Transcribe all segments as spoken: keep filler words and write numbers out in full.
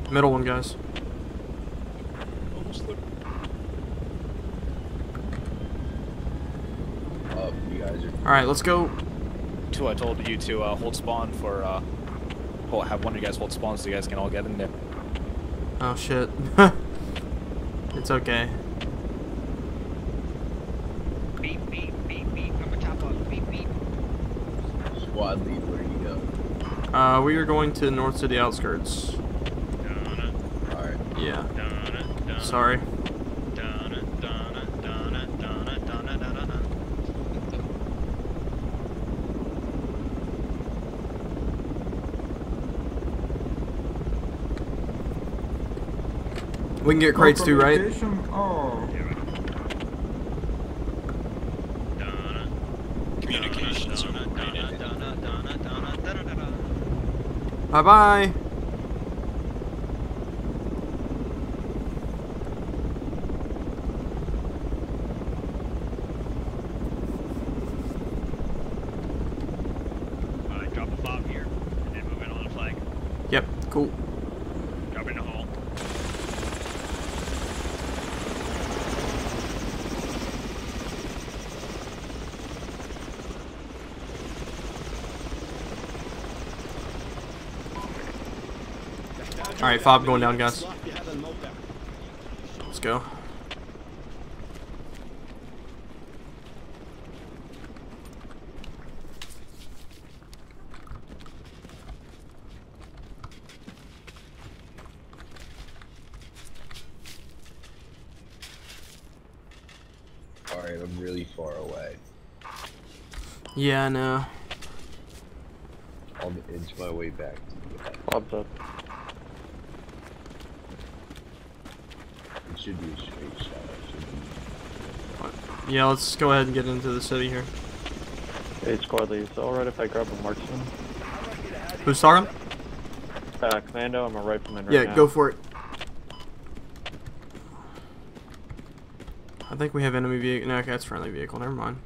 Middle one, guys. Almost there. Oh, you guys are... Alright, let's go. Two, I told you to uh, hold spawn for, uh, hold, have one of you guys hold spawn so you guys can all get in there. Oh, shit. It's okay. Beep, beep, beep, beep. I'm a top up. Beep, beep. Squad lead, where do you go? Uh, we are going to North City outskirts. Alright. Yeah. Sorry. We can get crates too, right? Oh. Communications are Bye bye. Alright, drop a fob here, and then move in on the flag. Yep, cool. Drop in the hole. Alright, fob going down, guys. Let's go. Alright, I'm really far away. Yeah, I know. I'll inch my way back to you guys. Bob's up. It should be a straight shot. It should be... Yeah, let's go ahead and get into the city here. Hey, squad lead. Is it alright if I grab a marksman? Who's talking? Uh, Commando, I'm a rifleman right Yeah, now. go for it. I think we have enemy vehicle. No, okay, that's friendly vehicle. Never mind.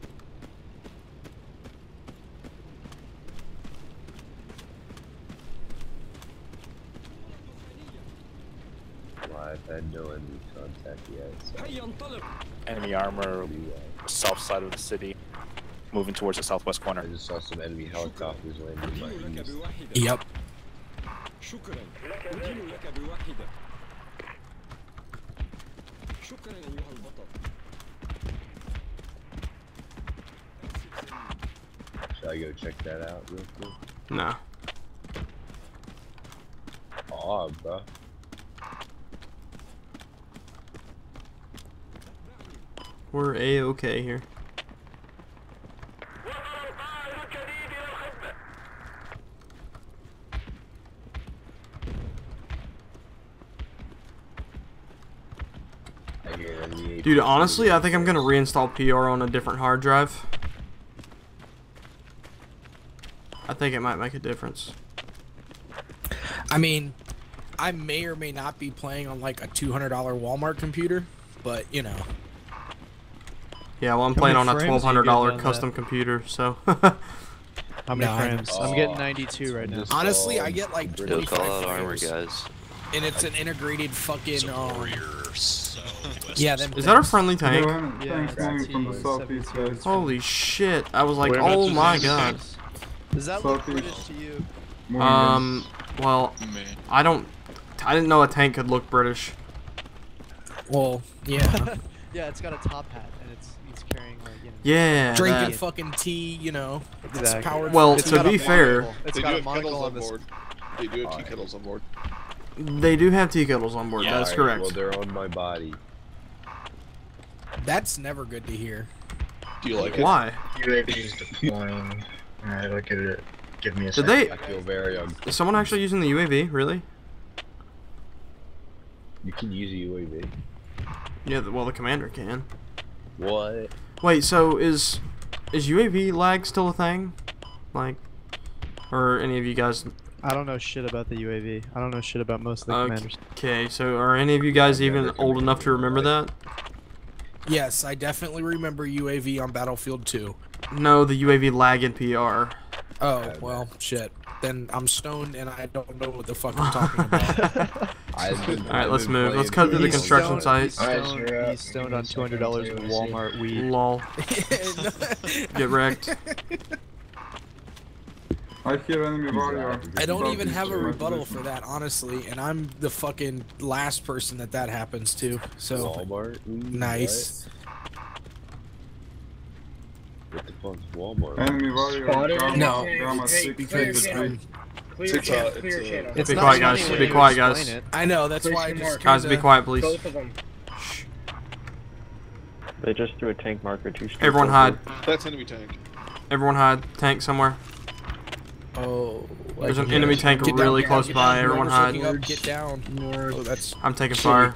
Well, I've had no enemy contact yet, so... Enemy armor, south side of the city, moving towards the southwest I corner. just saw some enemy helicopters landing in my east. Yep. Should I go check that out real quick? Nah. Aw, bro. We're A-okay here. I hear enemy. Dude, honestly, I think I'm gonna reinstall P R on a different hard drive. I think it might make a difference. I mean, I may or may not be playing on like a two hundred dollar Walmart computer, but you know. Yeah, well, I'm How playing many on a frames twelve do you hundred get dollar on that? custom computer, so. How many No, frames? Oh, I'm getting ninety-two right now. just Honestly, saw I get like British- twenty-five Call out armor, frames, guys. and it's an integrated fucking um. Warriors. Yeah, them Is that a things. friendly tank? Yeah, Thanks, coming from the it's southeast, guys. Holy shit! I was like, Where oh much my is god. Does that look Southeast. British to you? Morning, Um, well, I don't. I didn't know a tank could look British. Well, yeah. Yeah, it's got a top hat and it's it's carrying like you know. Yeah. Drinking that- fucking tea, you know. It's Exactly. powered. Well, It's to got a be fair, monocle. It's They got do a have monocle kettles on on this. board. They do have tea kettles on board. they do have tea kettles on board. Yeah. That's Alright, correct. well, they're on my body. That's never good to hear. Do you like it? Why? U A V is deploying. Alright, look at it. Give me a Did second. they? I feel very un- Is someone actually using the U A V? Really? You can use a U A V. Yeah. the- Well, the commander can. What? Wait. So is is U A V lag still a thing? Like, or any of you guys? I don't know shit about the U A V. I don't know shit about most of the commanders. Okay. So are any of you guys I've even never old come enough to remember that? Yes, I definitely remember U A V on Battlefield two. No, the U A V lag in P R. Oh well, shit. then I'm stoned and I don't know what the fuck I'm talking about. Alright, let's move. Let's cut through the He's construction stoned- site. He's stoned, he's stoned on two hundred dollars of Walmart weed. Lol. Get wrecked. I hear enemy warrior. I don't even have a rebuttal for that, honestly, and I'm the fucking last person that that happens to. So Walmart? Ooh, nice. What the fuck's Walmart? Enemy warrior. Spotted. Drama, No, drama it's six, because eight, um, Clear TikTok, channel, it's, clear uh, channel. It's Be not quiet, funny guys. when Be you quiet, explain guys. it. I know that's Place why I your just mark. Guys, be kinda- quiet, please. Both of them. They just threw a tank marker two streets Everyone over. hide. That's enemy tank. Everyone hide. Tank somewhere. Oh, There's like, an enemy tank get really down, close get by. down, Everyone whoever's looking hide. up, Get down. North. Oh, that's I'm taking Shitty. fire.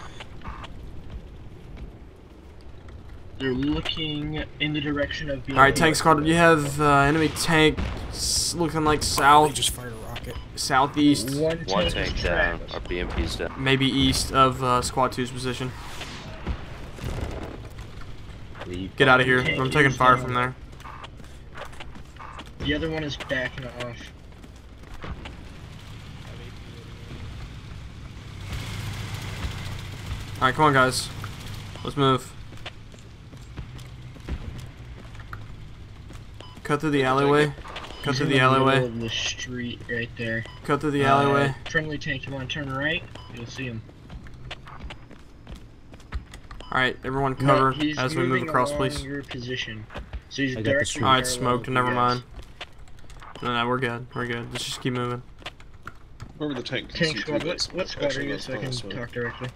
They're looking in the direction of the. Alright, tank squad. You have uh, enemy tank s- looking like They south, just fired a rocket. southeast, One One tank tank is down. trapped. Our B M P's down. maybe east of uh, squad two's position. Get out of here. I'm taking fire from there. The other one is backing off. Alright, come on, guys. Let's move. Cut through the alleyway. Cut He's through in the alleyway. middle of the street right there. Cut through the Uh, alleyway. friendly tank, you want to turn right? You'll see him. Alright, everyone cover No, he's as we move moving across, along please. your position. So he's I got the directly street. Alright, parallel smoked. with Never you guys. mind. No, no, we're good. We're good. Let's just keep moving. Remember the tank. can Tank see squad, through what, this. what squad are Actually, you that's so I not can a smoke. talk directly?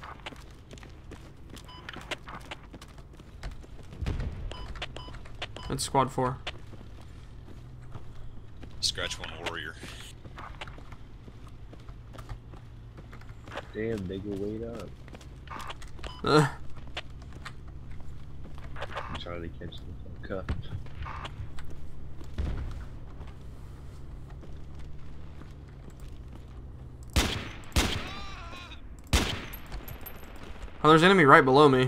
It's squad four. Scratch one warrior. Damn, nigga, wait up. Ugh. I'm trying to catch the fuck up. Oh, there's enemy right below me.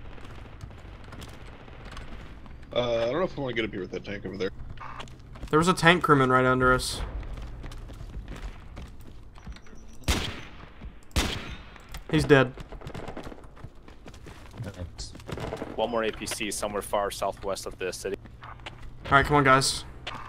Uh, I don't know if I want to get up here with that tank over there. There was a tank crewman right under us. He's dead. One more A P C somewhere far southwest of the city. Alright, come on, guys.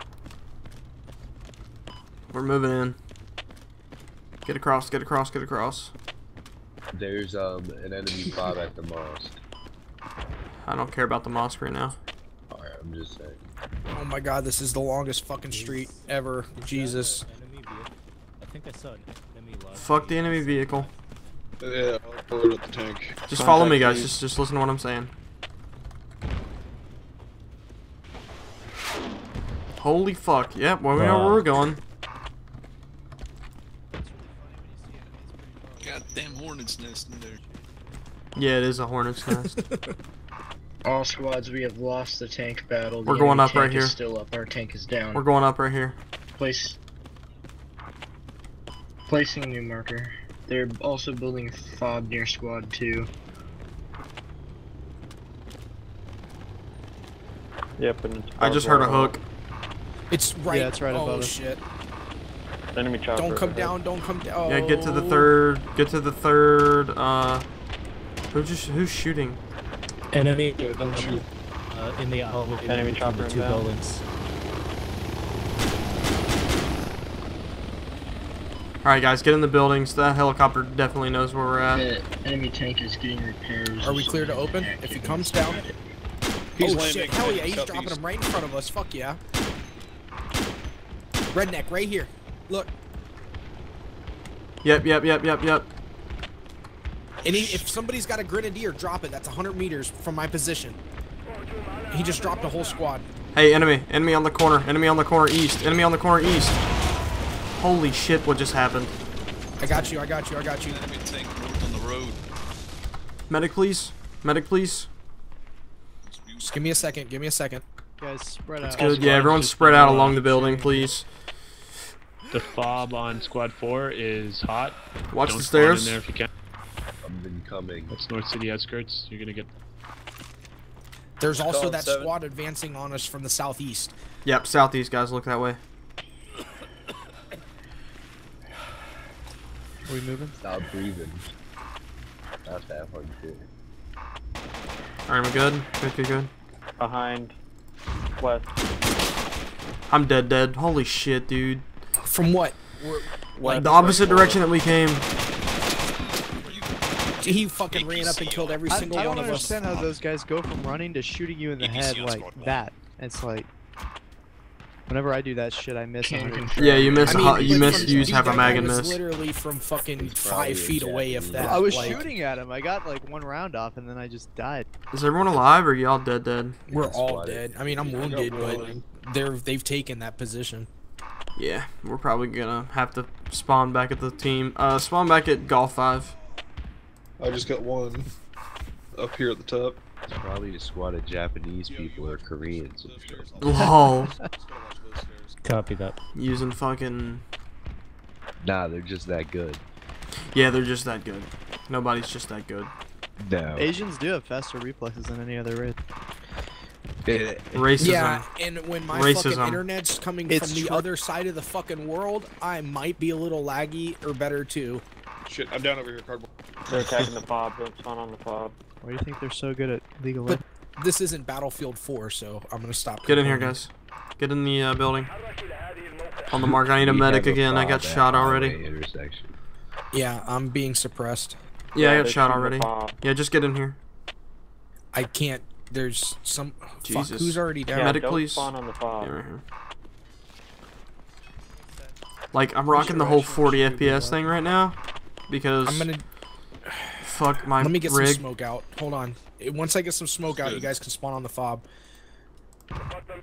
We're moving in. Get across, get across, get across. There's um an enemy fob at the mosque. I don't care about the mosque right now. Alright, I'm just saying. Oh my god, this is the longest fucking street ever. Jesus. I think I saw an enemy last. Fuck the enemy vehicle. Yeah, I'll load up the tank. Just follow me, Contact guys. me. Just, just listen to what I'm saying. Holy fuck. Yep, well, we know where we're going. Goddamn hornet's nest in there. Yeah, it is a hornet's nest. All squads, we have lost the tank battle. The We're going enemy up right tank is here. Still up. Our tank is down. We're going up right here. Place. Placing a new marker. They're also building a fob near squad two. Yep, and it's I just heard a hook. It's right. Yeah, it's right oh above us. shit. enemy chopper. Don't come ahead. down, don't come down. Yeah, get to the Oh. third. Get to the third. Uh, who just who's shooting? Enemy uh, in the elevator. Enemy between chopper the two inbound. buildings. All right, guys, get in the buildings. That helicopter definitely knows where we're at. The enemy tank is getting repairs. Are we clear to open? If he comes down. He's oh landing shit, hell yeah, he's southeast. dropping him right in front of us. Fuck yeah. Redneck, right here. Look. Yep, yep, yep, yep, yep. And he, if somebody's got a grenadier, drop it. That's one hundred meters from my position. He just dropped a whole squad. Hey, enemy, enemy on the corner, enemy on the corner east, enemy on the corner east. Holy shit, what just happened? I got you, I got you, I got you. Enemy tank north on the road. Medic, please. Medic, please. Just give me a second, give me a second. Guys, spread out. Good. Yeah, everyone spread out along the building, please. The fob on squad four is hot. Watch Don't the spawn in stairs. there if you can. I'm incoming. That's North City outskirts. You're gonna get. There's also Column that seven. squad advancing on us from the southeast. Yep, southeast, guys, look that way. Are we moving? Stop breathing. Not that hard to do. Alright, I'm good. Good, good, good. Behind. West. I'm dead, dead. Holy shit, dude. From what? We're, Like the opposite direction that we came. He fucking ran up and killed every I, single I one don't of us. understand how those guys go from running to shooting you in the head like that. It's like, whenever I do that shit, I miss. one hundred. Yeah, you miss. I a mean, hot, you like, miss. from- You use dude, half a that mag guy and was miss. literally from fucking five feet away. If that. I was like, shooting at him. I got like one round off, and then I just died. Is everyone alive, or y'all dead, dead? We're all dead. I mean, I'm wounded, but they're they've taken that position. Yeah, we're probably gonna have to spawn back at the team. Uh, spawn back at Golf Five. I just got one up here at the top. It's probably a squad of Japanese people or Koreans. Lol. Copy that. Using fucking. Nah, they're just that good. Yeah, they're just that good. Nobody's just that good. No. Asians do have faster reflexes than any other race. Racism. Yeah, and when my Racism. fucking internet's coming It's from the true. other side of the fucking world, I might be a little laggy or better too. Shit, I'm down over here, cardboard. They're attacking the fob. Don't spawn on the fob. Why do you think they're so good at legal? But this isn't Battlefield four, so I'm gonna stop. Get in here, complaining. guys. Get in the uh, building. On the mark. I need a medic again. I got shot already. Intersection. Yeah, I'm being suppressed. Yeah, I Yeah, got they're shot shooting the already. fob. Yeah, just get in here. I can't. There's some. Fuck, Jesus. who's already down? Yeah, Medic, don't please. spawn on the fob. Yeah, right here. Like, I'm rocking the whole forty F P S thing right now because I'm gonna. fuck my Let me get rig. some smoke out. Hold on. Eh, Once I get some smoke out, you Good. guys can spawn on the fob. I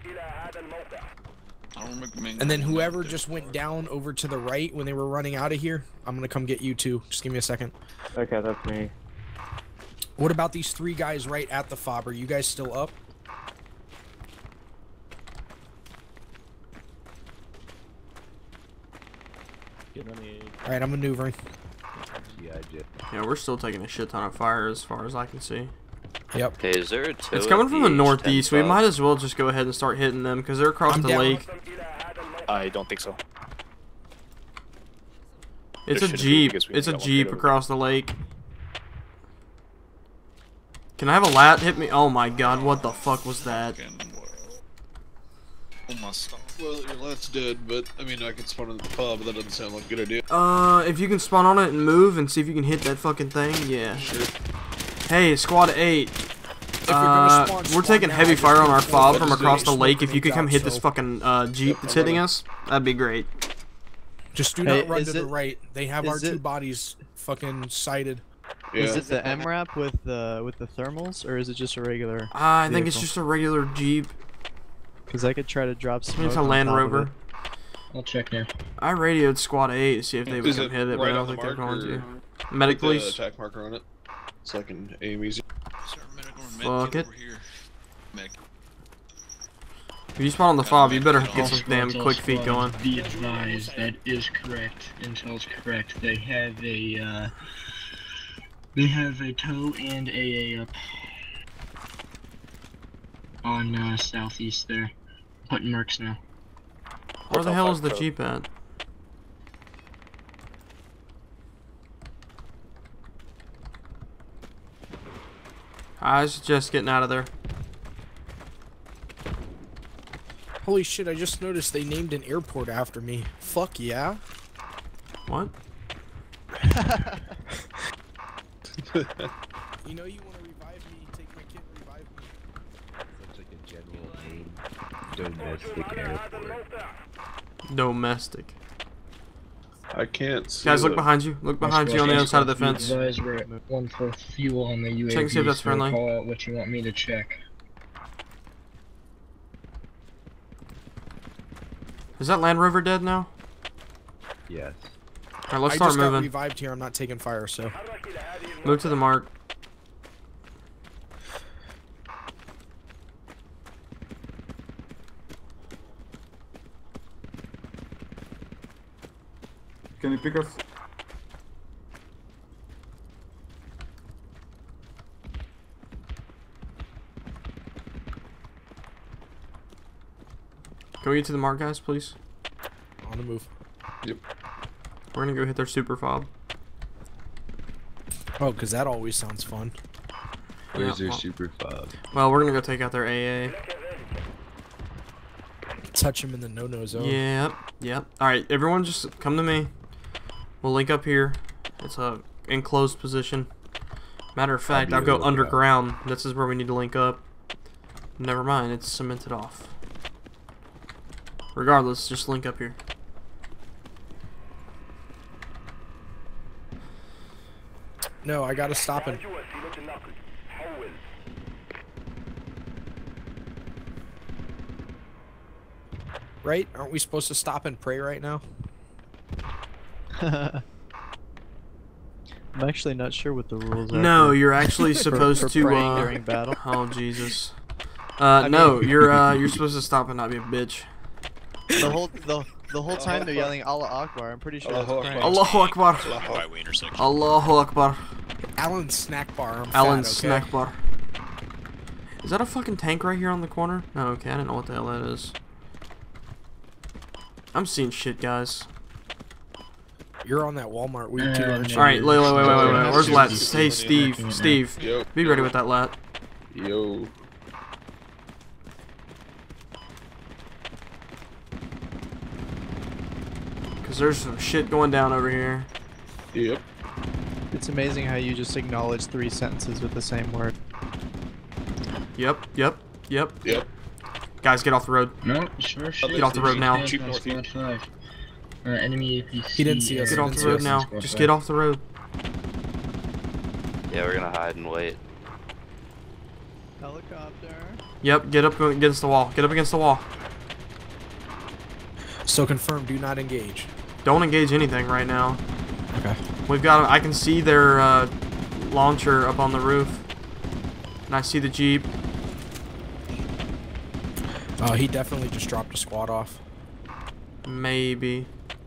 don't recommend. And then going whoever out there. just went down over to the right when they were running out of here, I'm gonna come get you too. Just give me a second. Okay, that's me. What about these three guys right at the fob? Are you guys still up? Alright, I'm maneuvering. Yeah, I did. Yeah, we're still taking a shit ton of fire as far as I can see. Yep. Okay, is there a tow It's at coming from the H ten northeast. We fob? might as well just go ahead and start hitting them because they're across I'm the down. lake. I don't think so. It's There a shouldn't be, jeep. because we It's a only got one jeep hit over. across the lake. Can I have a lat hit me? Oh my god, what the fuck was that? Oh my stuff. Well, your lat's dead, but I mean, I could spawn in the pub, but that doesn't sound like a good idea. Uh, if you can spawn on it and move and see if you can hit that fucking thing, yeah. Sure. Hey, squad eight. you're gonna Uh, spawn, we're spawn taking now, heavy just fire on don't our spawn fob when from there's across the smoke lake. If coming you could come out, hit this so fucking uh, jeep that's hitting us, that'd be great. Just do Hey, not run is to the it- right. They have our is two it- bodies fucking sighted. Yeah. Is it the M RAP with the with the thermals, or is it just a regular? Uh, I think it's vehicle? just a regular jeep. Because I could try to drop I smoke. mean, it's a on Land top of Rover. it. I'll check now. I radioed squad eight to see if they would Is come it hit it, but right I don't on the think they're mark, going or to. Medic, Put the please. attack marker on it, so I can aim easy. Is there a medic or a med Fuck kit it. over here? Mech. If you spawn on the fob, you better All get some All damn squads, quick all feet going. squads, Be advised, that is correct. Intel's correct. They have a, uh, they have a tow and A A up on uh, southeast there. Putting marks now. Where the hell is the jeep at? I suggest getting out of there. Holy shit, I just noticed they named an airport after me. Fuck yeah. What? You know you want to revive me, take my kit and revive me. Looks like a general name. Domestic airport. Domestic. I can't see. Guys, look the- behind you. Look behind you on the other side of the Be fence. advised, we're at one for fuel on the U A V. Check and see if that's so friendly. Call out what you want me to check. Is that Land Rover dead now? Yes. Alright, let's I start just got moving. revived here. I'm not taking fire, so. Move to the mark. Can you pick us? Can we get to the mark, guys, please? On the move. Yep. We're gonna go hit their super fob. Oh, because that always sounds fun. Where's Yeah, their well- super fob? Well, we're gonna go take out their A A. Touch him in the no-no zone. Yep, yep. Alright, everyone just come to me. We'll link up here. It's a enclosed position. Matter of fact, be I'll a go lookout. underground. This is where we need to link up. Never mind, it's cemented off. Regardless, just link up here. No, I gotta stop him. Right? Aren't we supposed to stop and pray right now? I'm actually not sure what the rules are. No, for- you're actually for- supposed for to. praying Uh, during battle. oh Jesus. Uh, no, you're uh, you're supposed to stop and not be a bitch. The whole the the whole time they're yelling Allah Akbar. I'm pretty sure that's Allahu praying. Allahu Akbar. Highway intersection. Allahu Akbar. Alan's snack bar. I'm Alan's fat, okay? snack bar. Is that a fucking tank right here on the corner? No, okay, I didn't know what the hell that is. I'm seeing shit, guys. You're on that Walmart week too, aren't you? Alright, wait, wait, wait, wait, wait, wait. Where's Steve, Lat? Steve, Hey, Steve. Steve, Steve. Yo. Be ready with that Lat. Yo. Because there's some shit going down over here. Yep. It's amazing how you just acknowledge three sentences with the same word. Yep, yep, yep. Yep. Guys, get off the road. No, sure shit. Get off the road now. Cheap north Squad five. Uh, enemy A P C. He didn't see us. Get He off didn't the see road us. now. Squad Just five. get off the road. Yeah, we're gonna hide and wait. Helicopter. Yep, get up against the wall. Get up against the wall. So confirm, do not engage. Don't engage anything right now. Okay. We've got. I can see their uh, launcher up on the roof, and I see the Jeep. Uh, he definitely just dropped a squad off. Maybe.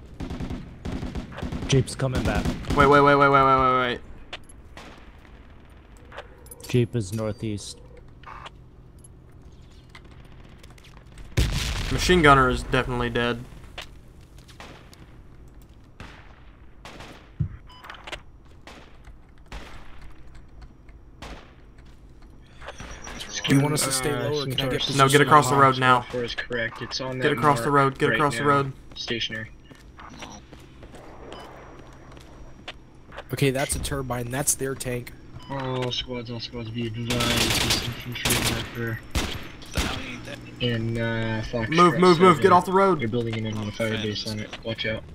Jeep's coming back. Wait, wait, wait, wait, wait, wait, wait, wait. Jeep is northeast. Machine gunner is definitely dead. Do you want us to stay low, or can I get position? No, get across the road now. Four is correct. It's on Get that across the mark road. Get right across the now. road. Stationary. Okay, that's a turbine. That's their tank. All squads, all squads be advised. This infantry marker. In uh, Fox Move, move, move. Get off the road. You're building an enemy fire base on it. Watch out.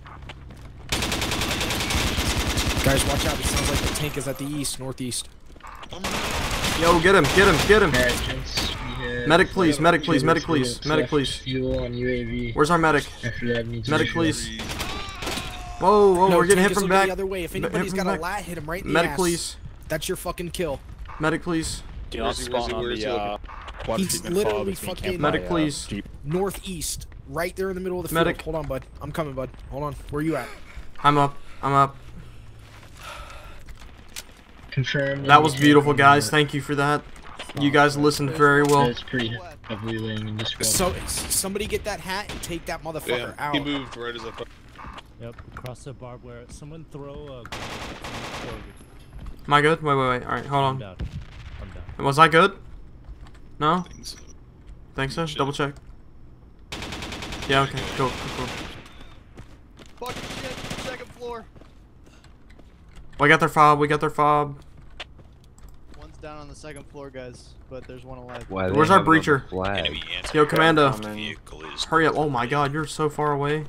Guys, watch out. It sounds like the tank is at the east, northeast. Yo, get him, get him, get him. Alright, gents. We have Medic, please, medic, please, medic, we have please, medic, left please. Fuel on U A V. Where's our medic? After that, needs Medic, to please. Whoa, whoa, No, we're getting tank hit is from looking back. the other way. If Hit anybody's from got a back. lat, hit him right in the Medic, ass. please. That's your fucking kill. Medic, please. Do not Where's he, where's spawn he, on where's he the uh, looking? water He's treatment literally fob. It's being fucking- camped by, Medic, uh, please. Jeep. Northeast. Right there in the middle of the Medic. field. Hold on, bud. I'm coming, bud. Hold on. Where you at? I'm up. I'm up. confirm. That was beautiful, guys. Thank you for that. You guys listened very well. That's pretty heavily laying in this So, somebody get that hat and take that motherfucker Damn, out. he moved right as I. Yep, across the barbed wire. Someone throw a. Am I good? Wait, wait, wait. Alright, hold I'm on. down. I'm down. Was I good? No? Think so. Think so? Double check. Yeah, okay. Cool, cool, cool. Fucking shit. Second floor. We got their fob. We got their fob. One's down on the second floor, guys, but there's one alive. Why they Where's our have it on the breacher? flag? Enemy Yo, Commando. anti-vehicle is Hurry up. Oh my god, you're so far away.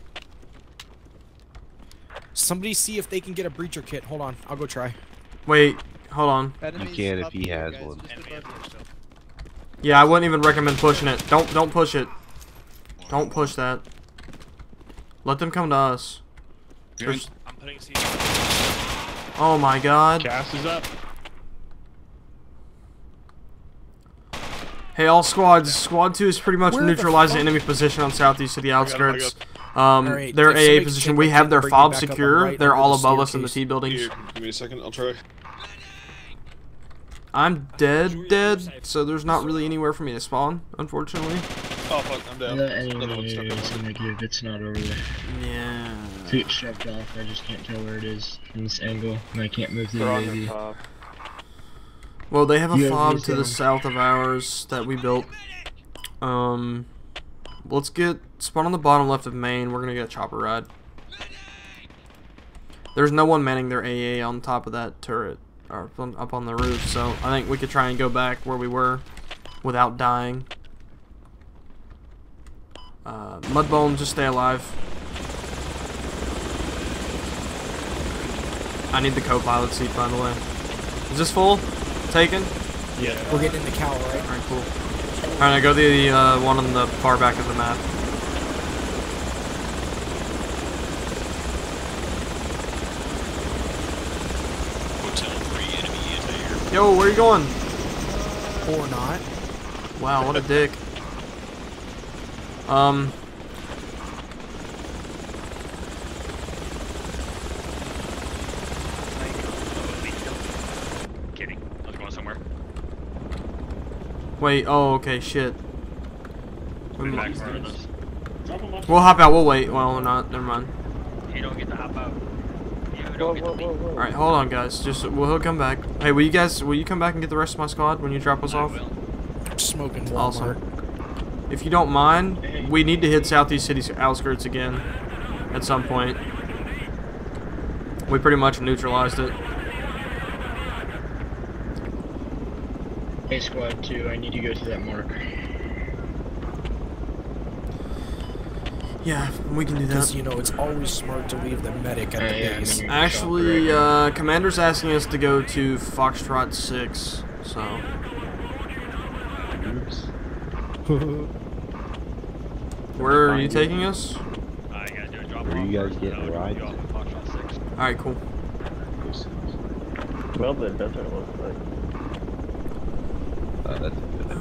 Somebody see if they can get a breacher kit. Hold on. I'll go try. Wait, hold on. You can if he has one. Yeah, I wouldn't even recommend pushing it. Don't don't push it. Don't push that. Let them come to us. There's- I'm putting C. Oh my god. Gas is up. Hey, all squads. Squad two is pretty much Where the neutralizing fuck- enemy position on southeast of the got him, I outskirts. Um, Alright, their if A A somebody position. can We take have them, their bring me fob back up, I'm secure. right They're under all the above us in the staircase. T buildings. Here, give me a second. I'll try. I'm dead, dead. So there's not really anywhere for me to spawn, unfortunately. Oh fuck, I'm down. The Another one enemy stuck in is one. negative. It's not over there. Yeah. feet shoved off. I just can't tell where it is from this angle, and I can't move the They're on U A V. your top. Well, they have a U A V fob is to the down. south of ours that we built. Um, let's get spawn on the bottom left of main. We're gonna get a chopper ride. There's no one manning their A A on top of that turret or up on the roof, so I think we could try and go back where we were without dying. Uh, Mudbone, just stay alive. I need the co-pilot seat, by the way. Is this full? Taken? Yeah. We're getting in the cow, right? Alright, cool. Alright, I go to the uh, one on the far back of the map. Hotel three, enemy anti-air. Yo, where you going? Or not. Wow, what a dick. Um... Kidding. I was going somewhere. Wait, oh, okay, shit. We'll back for us. We'll hop out, we'll wait. Well, we're not, never mind. You don't get to hop out. You don't get to leave. Alright, hold on, guys. Just, well, he'll come back. Hey, will you guys, will you come back and get the rest of my squad when you drop us off? Smoking Walmart. Awesome. If you don't mind, we need to hit Southeast City's outskirts again at some point. We pretty much neutralized it. Hey, squad two, I need to go to that mark. Yeah, we can do that. Because, you know, it's always smart to leave the medic at Uh, the yeah, base. I mean, Actually, uh, Commander's asking us to go to Foxtrot six, so... Oops. Where are you taking us? I gotta do a drop Where off you guys first, getting and then I'll rides? drop off in Foxtrot six. Alright, cool. Well, the desert looks like. Oh, that's a good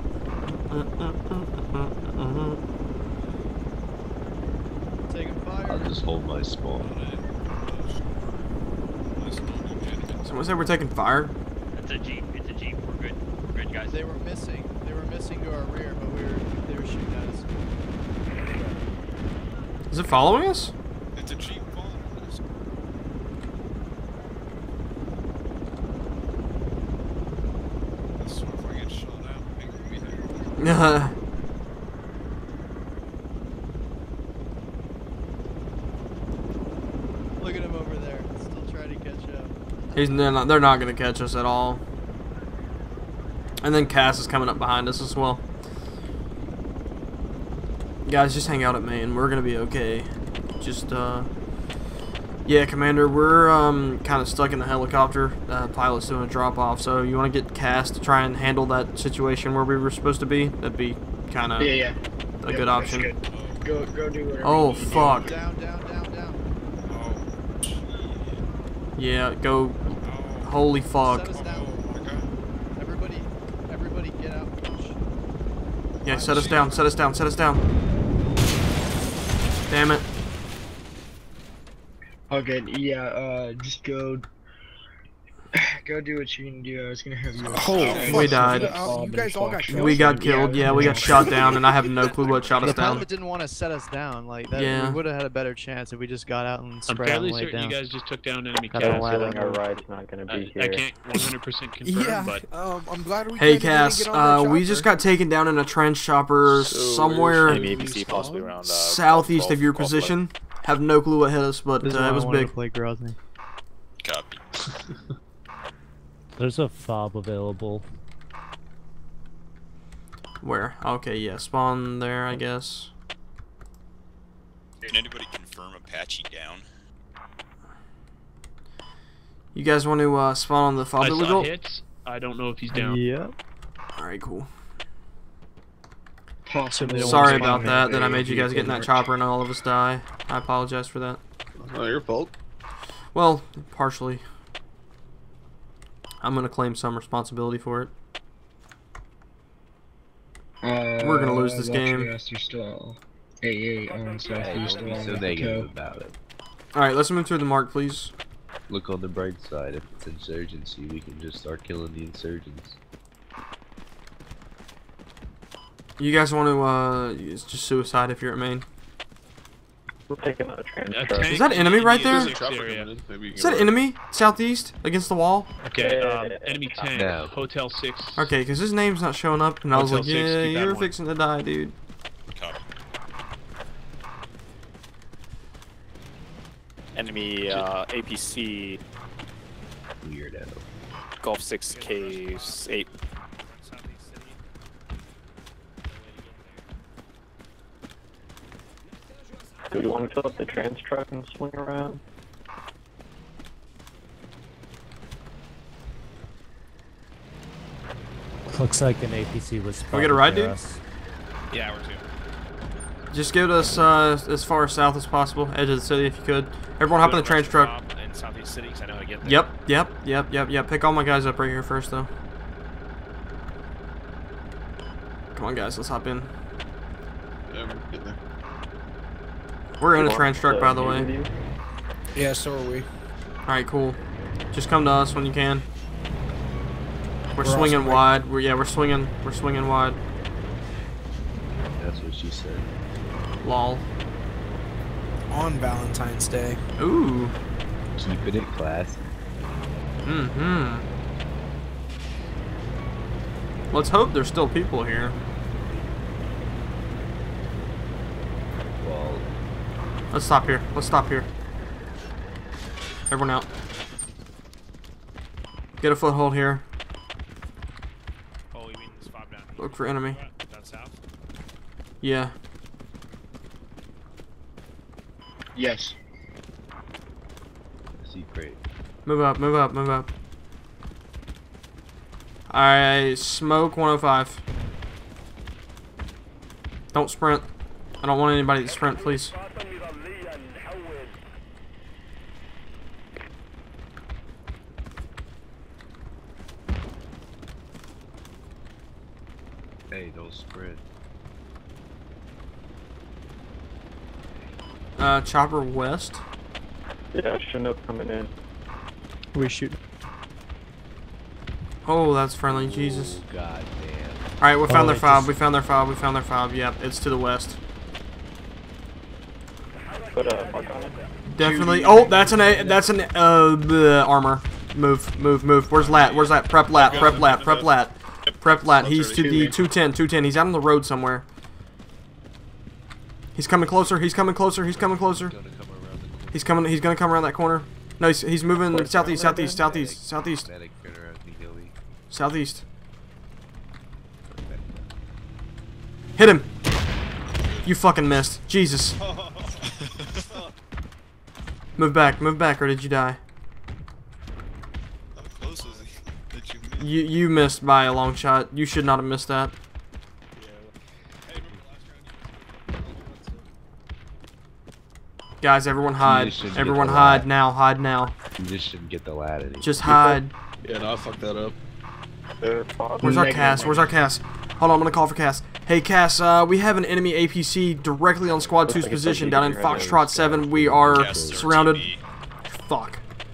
idea. Taking fire. I'll just hold my spawn. Someone said we're taking fire? It's a Jeep. It's a Jeep. We're good. We're good, guys. They were missing. They were missing to our rear, but we were they were shooting at us. Is it following us? It's a Jeep following us. So if I get shot out, maybe we have... Look at him over there, still trying to catch up. He's, they're not, they're not going to catch us at all. And then Cass is coming up behind us as well. Guys, just hang out at main. We're going to be okay. Just, uh... yeah, Commander, we're um, kind of stuck in the helicopter. Uh, pilot's doing a drop-off, so you want to get Cass to try and handle that situation where we were supposed to be? That'd be kind of Yeah, yeah. a Yep, good that's option. good. Go, go do whatever. Oh, you need to do. fuck. Down, down, down, down. Yeah, go... Holy fuck. Set us down. Everybody, everybody get out and push. Yeah, set us down, set us down, set us down. Damn it. All good. Yeah, uh, just go. Go do what you can do. I was gonna have you. Oh, We died. Uh, you guys all got killed. We got killed, yeah, we got shot down, and I have no clue what shot us The down. pilot didn't want to set us down. Like that, Yeah. we would have had a better chance if we just got out and I'm spread out fairly and laid certain down. you guys just took down enemy I don't Cass. feeling our ride's not gonna be I, here. I can't one hundred percent confirm, Yeah, but um, I'm glad we Hey didn't Cass, get on that uh, we chopper. just got taken down in a trench chopper somewhere Enemy A P C possibly around uh, southeast Gulf- of your Gulf position. Have no clue what hit us, but This is uh, why it I was wanted big. to play Grozny. Copy. There's a fob available. Where? Okay, yeah, spawn there, I guess. Can anybody confirm Apache down? You guys want to uh, spawn on the fob I that we saw built? hits. I don't know if he's down. Yep. Alright, cool. Possible. They don't Sorry want to about spawn that, there. that I made you guys get in that Mark. chopper and all of us die. I apologize for that. Not your fault. Well, partially. I'm gonna claim some responsibility for it. Uh, We're gonna lose this watch game. your ass, you're still A A on southeast Don't be along so with the negative toe. about it. Alright, let's move through the mark, please. Look on the bright side. If it's insurgency, we can just start killing the insurgents. You guys want to, uh, it's just suicide if you're at main. We're taking a train. Is that enemy right there? Area. Is that enemy? Southeast? Against the wall? Okay, um, enemy tank, No. Hotel six. Okay, because his name's not showing up, and I was Hotel like, six, yeah, keep that you're one. fixing to die, dude. Copy. Enemy uh, A P C Weirdo. Golf six K eight. Do we want to fill up the trans truck and swing around? Looks like an A P C was. Can we get a ride, near dude? us. Yeah, we're two. Just get us uh, as far south as possible, edge of the city if you could. Everyone hop in the trans truck. In Southeast City, 'cause I know how to get there. Yep, yep, yep, yep, yep. Pick all my guys up right here first, though. Come on, guys, let's hop in. Yeah, we're getting there. We're in a trans truck, by the way. Yeah, so are we. Alright, cool. Just come to us when you can. We're, We're swinging also wide. We're yeah, we're swinging. We're swinging wide. That's what she said. Lol. On Valentine's Day. Ooh. Keeping it classy. Mm-hmm. Let's hope there's still people here. Well, Let's stop here. Let's stop here. Everyone out. Get a foothold here. Oh, you mean this fob down here? Look for enemy. Down south? Yeah. Yes. secret. Move up, move up, move up. Alright, smoke one oh five. Don't sprint. I don't want anybody to sprint, please. Hey, don't sprint. Uh, chopper west. Yeah, Chinook coming in. We shoot. Oh, that's friendly, Jesus. Oh, god damn. Alright, we found Oh, their it fob, just- we found their fob, we found their fob. Yep, it's to the west. Put a mark on it. Definitely. Oh, that's an A, that's an uh bleh, armor. Move, move, move. Where's Lat? Where's Lat? Prep Lat, prep Lat, prep Lat. Prep Lat. He's to the two ten, two ten. He's out on the road somewhere. He's coming closer. He's coming closer. He's coming closer. He's coming. He's gonna come around that corner. No, he's, he's moving southeast, southeast, southeast, southeast, southeast. Hit him. You fucking missed. Jesus. Move back. Move back, or did you die? How close was he? Did you miss? You you missed by a long shot. You should not have missed that. Guys, everyone hide. Everyone hide now. Hide now. You just shouldn't get the ladder. Just hide. Yeah, no, I fucked that up. Where's our Cass? Where's our Cass? Hold on, I'm gonna call for Cass. Hey Cass, uh, we have an enemy A P C directly on Squad two's position down in Foxtrot seven. We are surrounded. Fuck.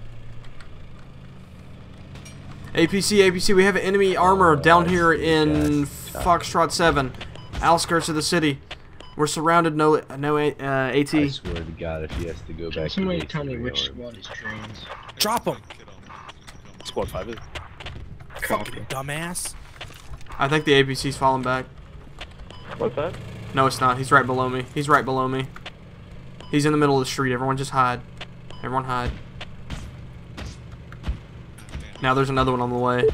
A P C, A P C, we have an enemy armor down here in Foxtrot seven, outskirts of the city. We're surrounded. No, no uh, AT. I swear to God, if he has to go back. Somebody to tell me which squad is trains. Drop him. Squad five. Fucking dumbass. I think the A P C's falling back. What's that? No, it's not. He's right below me. He's right below me. He's in the middle of the street. Everyone just hide. Everyone hide. Now there's another one on the way.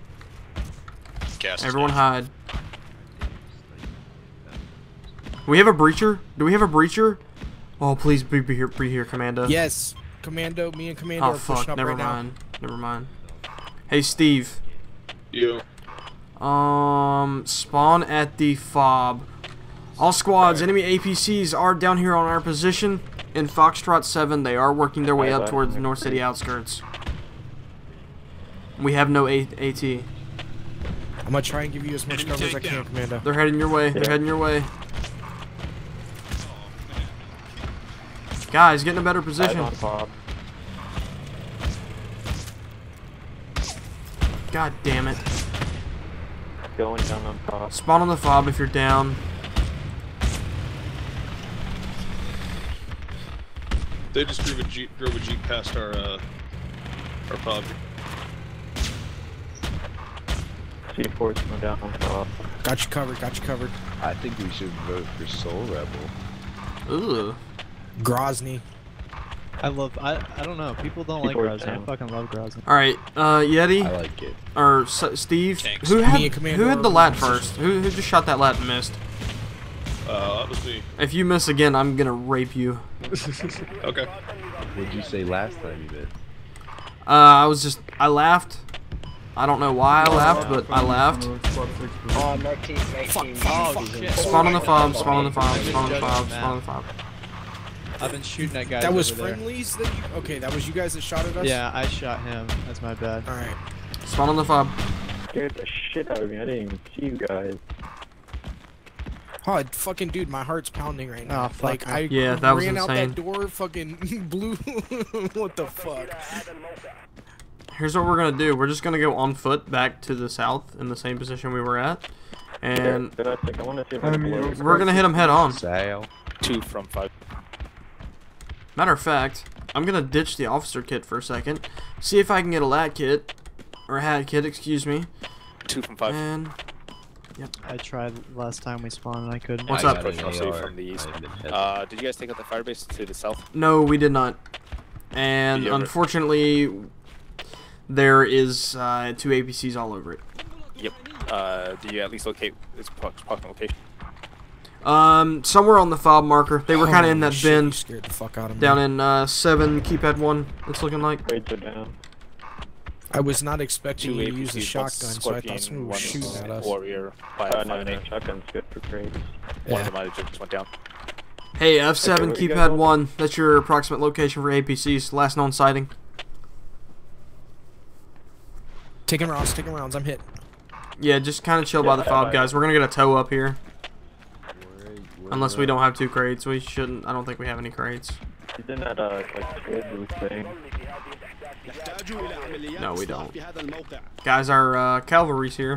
Gas Everyone hide. We have a breacher? Do we have a breacher? Oh, please be, be here, be here, Commando. Yes, Commando. Me and Commando Oh are pushing fuck! up Never right mind. Never mind. Hey Steve. Yeah. Um, spawn at the fob. All squads, enemy A P Cs are down here on our position in Foxtrot seven. They are working their way up towards the North City outskirts. We have no A AT. now. I'm gonna try and give you as much cover as I can, Commando. They're heading your way. They're heading your way. Guys, get in a better position. God damn it. Going down on top. Spawn on the fob if you're down. They just drove a jeep, drove a jeep past our uh, our pub. C four is going down on top. Got you covered. Got you covered. I think we should vote for Soul Rebel. Ooh. Grozny. I love. I. I don't know. People don't like Grozny. I fucking love Grozny. All right, uh, Yeti. I like it. Or S Steve. Tanks. Who had Me and Commander who had the are lat in first? Who who just shot that lat and missed? Uh, that was me. If you miss again, I'm gonna rape you. Okay. What did you say last time you did? Uh, I was just I laughed. I don't know why I laughed, but I laughed. Oh, no team, mate, team. Oh shit. Spawn on the fob. Spawn on the fob. Spawn on the fob. Spawn on the fob. I've been shooting at guys. That was over there. friendlies. That you, okay, that was you guys that shot at us. Yeah, I shot him. That's my bad. All right. Spawn on the fob. Scared the shit out of me. I didn't even see you guys. Oh, fucking dude, my heart's pounding right now. Oh, fuck like me. I Yeah, that was ran out insane. that door, fucking blew. What the fuck? Here's what we're gonna do. We're just gonna go on foot back to the south in the same position we were at, and Did I think I want to see if I can blow it. we're gonna hit them head on. Sale. Two from five. Matter of fact, I'm gonna ditch the officer kit for a second, see if I can get a lat kit, or a hat kit, excuse me. Two from five. And yep. I tried last time we spawned and I couldn't. What's I up? got an Mostly A R. from the east. I've been hit. Uh, did you guys take out the firebase to the south? No, we did not. And Did you ever- unfortunately, there is uh, two A P Cs all over it. Yep. Uh, did you at least locate its approximate location? Um, somewhere on the fob marker. They were kind of in Holy that shit, bin you scared the fuck out of me. down in uh, seven keypad one. It's looking like. Grades are down. I was not expecting Two you A to P use the Cs, one shotgun, so I thought someone was Scorpion, shooting at one us. Warrior by Oh, a no, five and no, eight. shotgun's good for grades. One Yeah. of them might have just went down. Hey, F seven Okay, what you guys keypad want? one. That's your approximate location for A P Cs. Last known sighting. Taking rounds, taking rounds. I'm hit. Yeah, just kind of chill by Yeah, the fob, I- guys. We're gonna get a tow up here. Where- where Unless we we're don't have two crates. We shouldn't. I don't think we have any crates. He's in that, uh, like, toll booth thing. No, we don't. Guys, our uh, cavalry's here.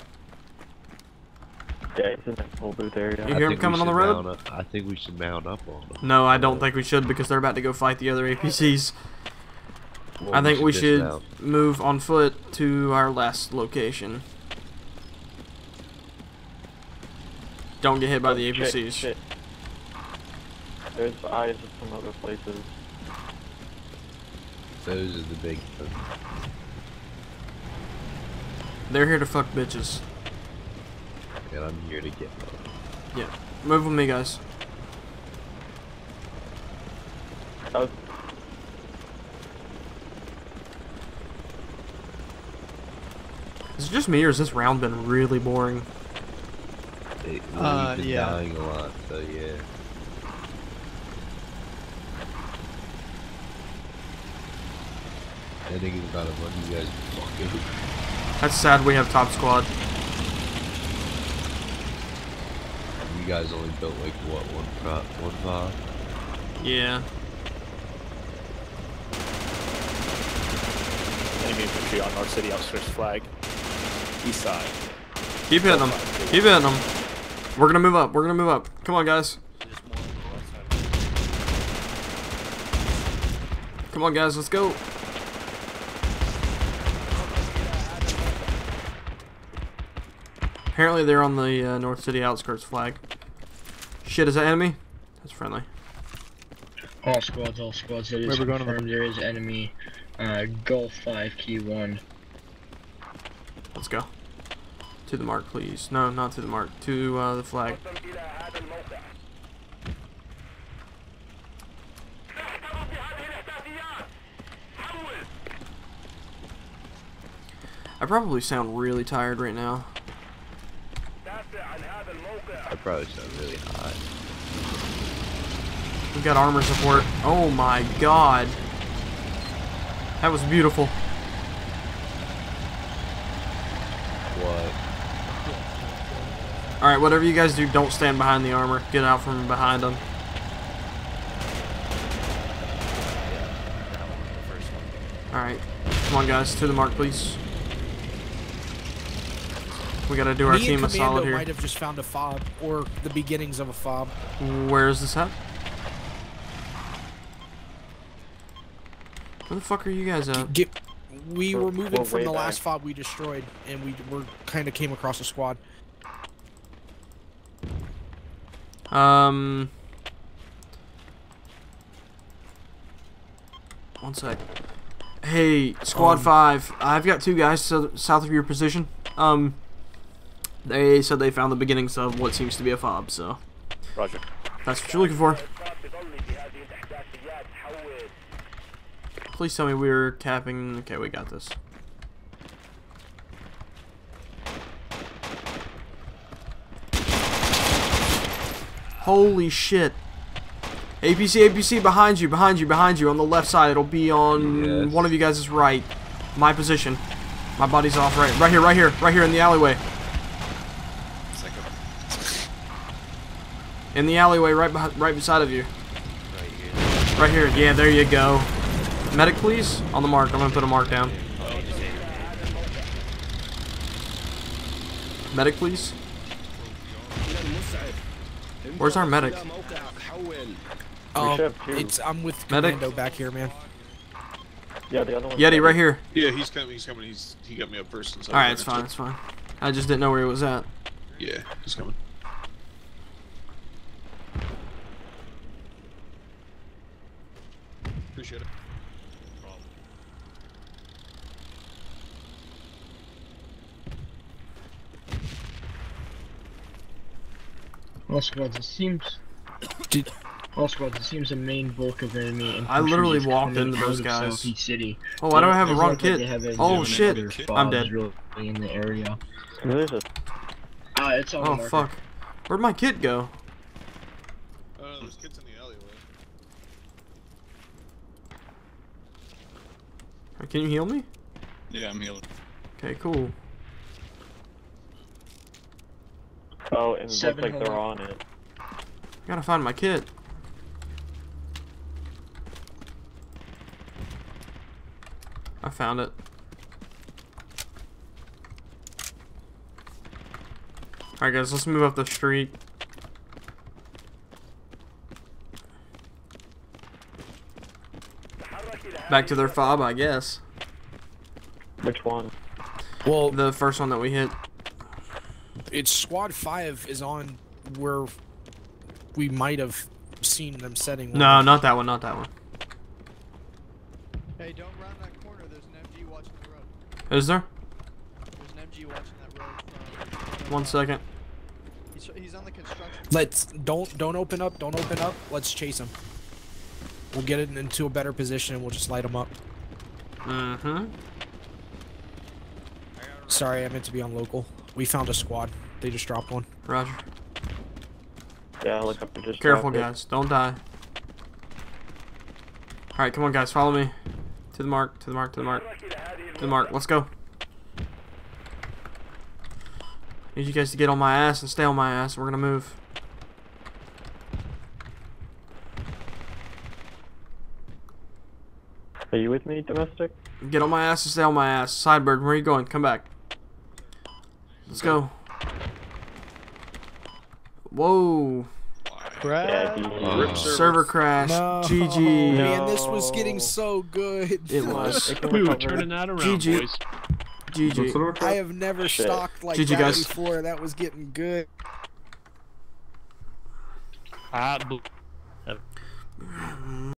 Yeah, he's in that toll booth area. You I hear him think we coming on the should road? mount up- I think we should mount up on them. No, I don't think we should because they're about to go fight the other A P Cs. Well, I think we should dismount. move on foot to our last location. Don't get hit by the A P Cs. Shit, shit. There's eyes at some other places. Those are the big ones. They're here to fuck bitches. And I'm here to get one. Yeah. Move with me, guys. That was Is it just me or has this round been really boring? It, Uh, we've been yeah. dying a lot, so yeah. I think it's about a month you guys fucking. That's sad we have top squad. You guys only built like what, one prop, one pod? Yeah. Enemy infantry on North City outstretched flag. East side. Keep hitting them. Keep hitting them. We're gonna move up. We're gonna move up. Come on, guys. Come on, guys. Let's go. Apparently they're on the uh, North City outskirts flag. Shit, is that enemy? That's friendly. All squads, all squads. It is Where we going on the- confirmed there is enemy. Uh, Gulf five, key one. Let's go. To the mark, please. No, not to the mark. To uh, the flag. I probably sound really tired right now. I probably sound really hot. We've got armor support. Oh my god. That was beautiful. What? Alright, whatever you guys do, don't stand behind the armor. Get out from behind them. Alright. Come on, guys. To the mark, please. We gotta do our Me team and a solid Commando here. might have just found a fob, or the beginnings of a fob. Where is this at? Where the fuck are you guys at? Get, we We're- were moving we're from way the back. last fob we destroyed, and we were kind of came across a squad. Um. One sec. Hey, Squad Um, five. I've got two guys so, south of your position. Um. They said they found the beginnings of what seems to be a fob, so. Roger. That's what you're looking for. Please tell me we were capping. Okay, we got this. Holy shit. A P C, A P C, behind you, behind you, behind you, on the left side. It'll be on Yes. one of you guys' right. My position. My body's off right. Right here, right here, right here in the alleyway. In the alleyway, right behind, right beside of you. Right here. Yeah, there you go. Medic, please. On the mark. I'm gonna put a mark down. Medic, please. Where's our medic? Um, should have two. it's I'm with Medic? Commando back here, man. Yeah, the other one. Yeti, right here. Yeah, he's coming. He's coming. He's he got me up first. Since I Alright, was it's running, fine, it's fine. I just didn't know where he was at. so- Yeah, he's coming. Appreciate it. All squads, it seems. Did, all squads, it seems the main bulk of enemy. I infantry literally is walked coming into out those of guys. Southeast City. Oh, why do I have a Doesn't wrong look like kit? they have any Oh other shit. fobs I'm dead. really in the area. There's a Ah, it's on the Oh marker. fuck. Where'd my kit go? Uh, there's kids in the alleyway. Can you heal me? Yeah, I'm healing. Okay, cool. Oh, and it looks Seven like they're hole. on it. Gotta find my kit. I found it. Alright guys, let's move up the street. Back to their fob, I guess. Which one? well, The first one that we hit. it's Squad Five is on where we might have seen them setting. one No, up. not that one, not that one. Hey, don't round that corner. There's an M G watching the road. Is there? There's an M G watching that road from. One second. He's, he's on the construction. Let's don't don't open up. Don't open up. Let's chase him. We'll get it into a better position and we'll just light him up. Mm-hmm. Sorry, I meant to be on local. We found a squad. They just dropped one. Roger. Yeah, look up and just. Careful, drop it. guys. Don't die. Alright, come on, guys. Follow me. To the mark, to the mark, to the mark. To the mark. Let's go. Need you guys to get on my ass and stay on my ass. We're gonna move. Are you with me, domestic? Get on my ass and stay on my ass. Sidebird, where are you going? Come back. Let's go. Whoa. Yeah, Rip he- Server crash. No. G G. Man, this was getting so good. It was. It can We were recover. turning that around, G G. boys. G G. I have never Shit. stocked like G G, that guys. before. That was getting good. Ah, bl-